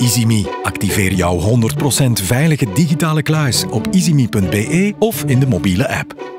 EasyMe. Activeer jouw 100% veilige digitale kluis op easyme.be of in de mobiele app.